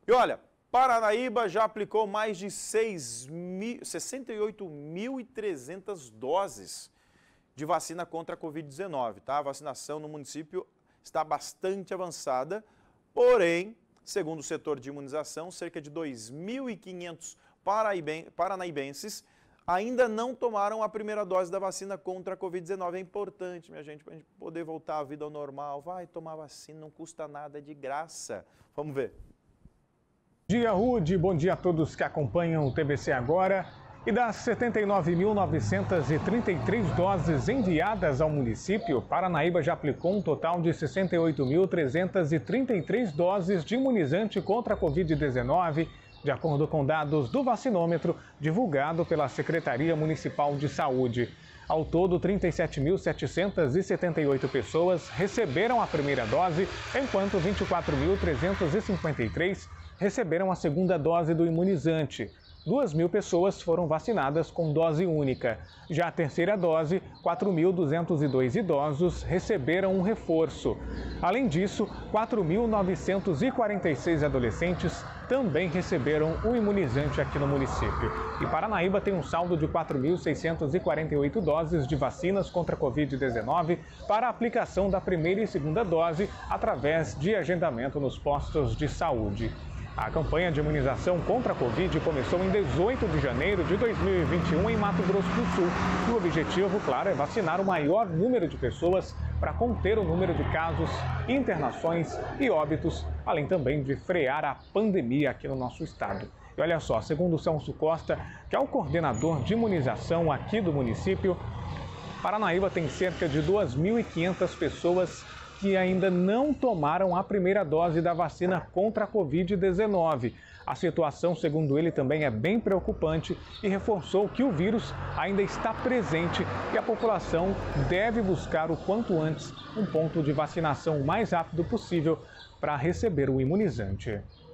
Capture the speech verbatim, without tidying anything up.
E olha, Paranaíba já aplicou mais de sessenta e oito mil e trezentas doses de vacina contra a Covid dezenove, tá? A vacinação no município está bastante avançada, porém, segundo o setor de imunização, cerca de dois mil e quinhentos paranaíbenses ainda não tomaram a primeira dose da vacina contra a Covid dezenove. É importante, minha gente, para a gente poder voltar à vida ao normal. Vai tomar vacina, não custa nada, é de graça. Vamos ver. Bom dia, Rude. Bom dia a todos que acompanham o T V C Agora. E das setenta e nove mil novecentas e trinta e três doses enviadas ao município, Paranaíba já aplicou um total de sessenta e oito mil trezentas e trinta e três doses de imunizante contra a Covid dezenove, de acordo com dados do vacinômetro divulgado pela Secretaria Municipal de Saúde. Ao todo, trinta e sete mil setecentas e setenta e oito pessoas receberam a primeira dose, enquanto vinte e quatro mil trezentos e cinquenta e três receberam a segunda dose do imunizante. duas mil pessoas foram vacinadas com dose única. Já a terceira dose, quatro mil duzentos e dois idosos receberam um reforço. Além disso, quatro mil novecentos e quarenta e seis adolescentes também receberam o imunizante aqui no município. E Paranaíba tem um saldo de quatro mil seiscentas e quarenta e oito doses de vacinas contra a Covid dezenove para a aplicação da primeira e segunda dose através de agendamento nos postos de saúde. A campanha de imunização contra a Covid começou em dezoito de janeiro de dois mil e vinte e um em Mato Grosso do Sul. E o objetivo, claro, é vacinar o maior número de pessoas para conter o número de casos, internações e óbitos, além também de frear a pandemia aqui no nosso estado. E olha só, segundo o Celso Costa, que é o coordenador de imunização aqui do município, Paranaíba tem cerca de duas mil e quinhentas pessoas que ainda não tomaram a primeira dose da vacina contra a Covid dezenove. A situação, segundo ele, também é bem preocupante e reforçou que o vírus ainda está presente e a população deve buscar o quanto antes um ponto de vacinação o mais rápido possível para receber o imunizante.